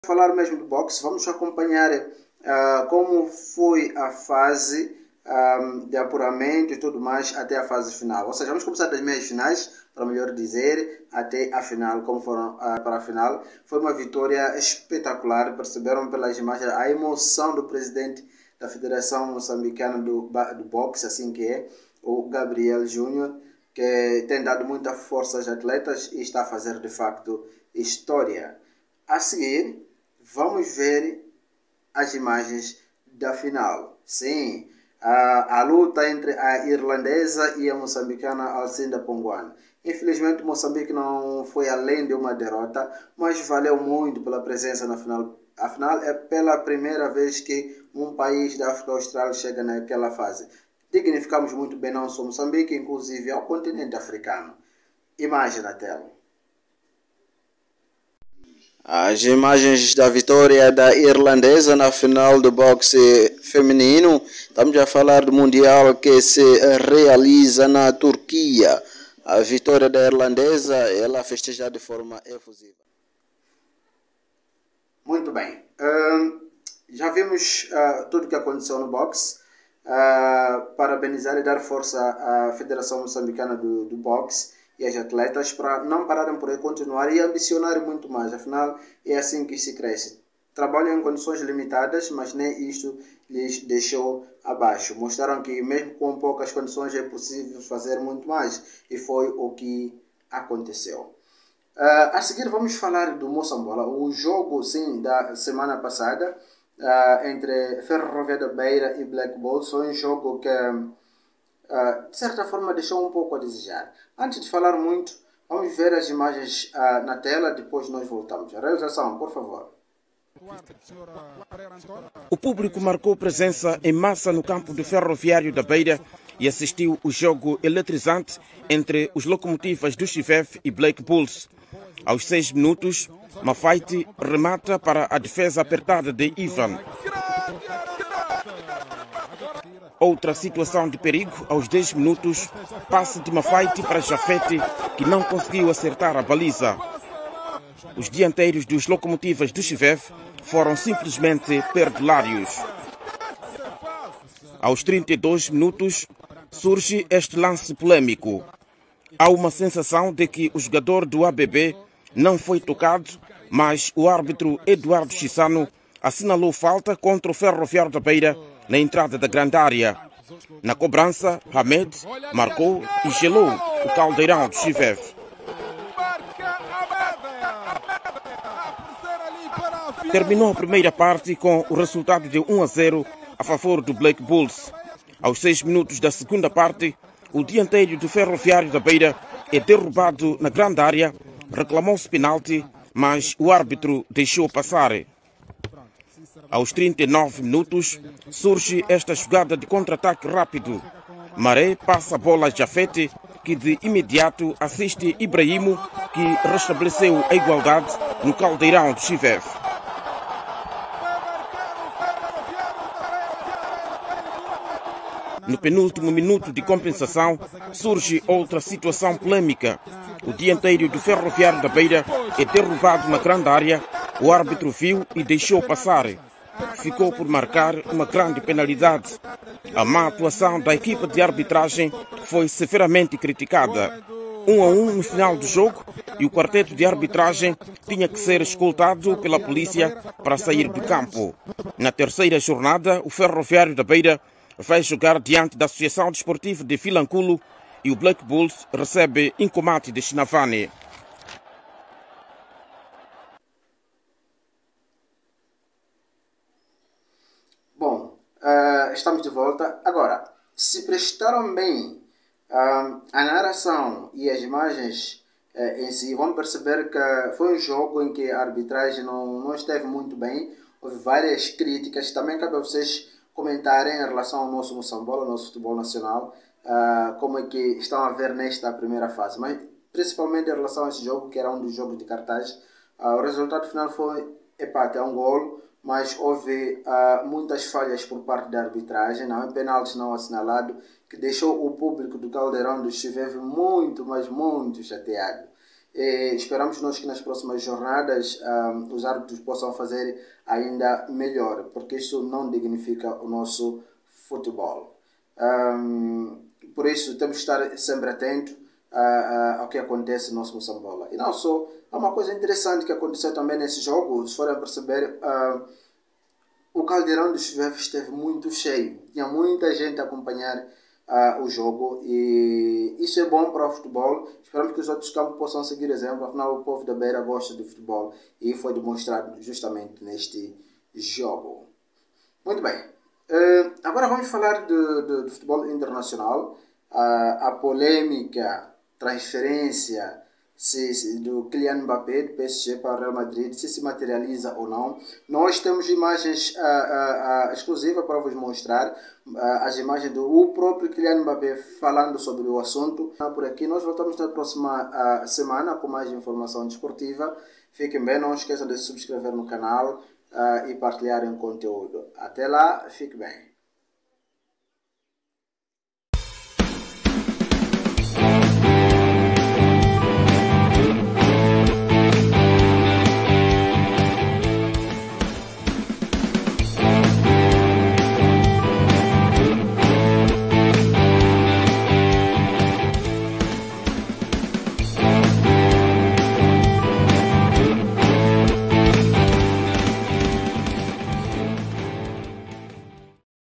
Falar mesmo do boxe, vamos acompanhar como foi a fase de apuramento e tudo mais até a fase final. Ou seja, vamos começar das meias finais, para melhor dizer, até a final, como foram para a final. Foi uma vitória espetacular, perceberam pelas imagens a emoção do presidente da Federação Moçambicana do Boxe, assim que é, o Gabriel Júnior, que tem dado muita força aos atletas e está a fazer de facto história. A seguir, vamos ver as imagens da final. Sim, a luta entre a irlandesa e a moçambicana Alcinda Pongoane. Infelizmente, Moçambique não foi além de uma derrota, mas valeu muito pela presença na final. Afinal, é pela primeira vez que um país da África Austral chega naquela fase. Dignificamos muito bem não só Moçambique, inclusive ao continente africano. Imagem na tela. As imagens da vitória da irlandesa na final do boxe feminino. Estamos a falar do Mundial que se realiza na Turquia. A vitória da irlandesa, ela festeja de forma efusiva. Muito bem. Já vimos tudo o que aconteceu no boxe. Parabenizar e dar força à Federação Moçambicana do Boxe e as atletas para não pararem por aí, continuar e ambicionarem muito mais. Afinal, é assim que se cresce. Trabalham em condições limitadas, mas nem isto lhes deixou abaixo. Mostraram que mesmo com poucas condições é possível fazer muito mais. E foi o que aconteceu. A seguir vamos falar do Moçambola. O jogo, sim, da semana passada, entre Ferroviária da Beira e Black Bulls, foi um jogo que de certa forma deixou um pouco a desejar. Antes de falar muito, vamos ver as imagens na tela, depois nós voltamos. A realização, por favor. O público marcou presença em massa no campo do Ferroviário da Beira e assistiu o jogo eletrizante entre os locomotivas do Chivef e Black Bulls. Aos 6 minutos, Mafaiti remata para a defesa apertada de Ivan. Outra situação de perigo, aos 10 minutos, passe de Mafaiti para Jafete, que não conseguiu acertar a baliza. Os dianteiros dos locomotivas do Chivef foram simplesmente perdulários. Aos 32 minutos, surge este lance polêmico. Há uma sensação de que o jogador do ABB não foi tocado, mas o árbitro Eduardo Chissano assinalou falta contra o Ferroviário da Beira na entrada da grande área. Na cobrança, Hamed marcou e gelou o caldeirão do Chivef. Terminou a primeira parte com o resultado de 1-0 a favor do Black Bulls. Aos 6 minutos da segunda parte, o dianteiro do Ferroviário da Beira é derrubado na grande área, reclamou-se penalti, mas o árbitro deixou passar. Aos 39 minutos, surge esta jogada de contra-ataque rápido. Maré passa a bola a Jafete, que de imediato assiste Ibrahimo, que restabeleceu a igualdade no caldeirão do Chivef. No penúltimo minuto de compensação, surge outra situação polêmica. O dianteiro do Ferroviário da Beira é derrubado na grande área, o árbitro viu e deixou passar. Ficou por marcar uma grande penalidade. A má atuação da equipa de arbitragem foi severamente criticada. 1-1 no final do jogo e o quarteto de arbitragem tinha que ser escoltado pela polícia para sair do campo. Na terceira jornada, o Ferroviário da Beira vai jogar diante da Associação Desportiva de Vilanculo e o Black Bulls recebe Incomate de Chinavane. Bom, estamos de volta. Agora, se prestaram bem a narração e as imagens em si, vão perceber que foi um jogo em que a arbitragem não esteve muito bem. Houve várias críticas. Também cabe a vocês comentarem em relação ao nosso Moçambola, ao nosso futebol nacional, como é que estão a ver nesta primeira fase. Mas principalmente em relação a esse jogo, que era um dos jogos de cartaz, o resultado final foi empate a 1 golo, mas houve muitas falhas por parte da arbitragem, não é penalti não assinalado, que deixou o público do caldeirão do Chivef muito, mas muito chateado. E esperamos nós que nas próximas jornadas os árbitros possam fazer ainda melhor, porque isso não dignifica o nosso futebol. Por isso temos que estar sempre atentos ao que acontece no nosso Moçambola. E não só, há uma coisa interessante que aconteceu também nesse jogo, se forem perceber, o Caldeirão dos Chuvefes esteve muito cheio, tinha muita gente a acompanhar o jogo, e isso é bom para o futebol. Esperamos que os outros campos possam seguir exemplo, afinal o povo da Beira gosta de futebol e foi demonstrado justamente neste jogo. Muito bem, agora vamos falar do futebol internacional. A polêmica transferência do Kylian Mbappé do PSG para o Real Madrid, se materializa ou não. Nós temos imagens exclusivas para vos mostrar, as imagens do próprio Kylian Mbappé falando sobre o assunto. Por aqui, nós voltamos na próxima semana com mais informação desportiva. Fiquem bem, não esqueçam de se subscrever no canal e partilharem o conteúdo. Até lá, fique bem.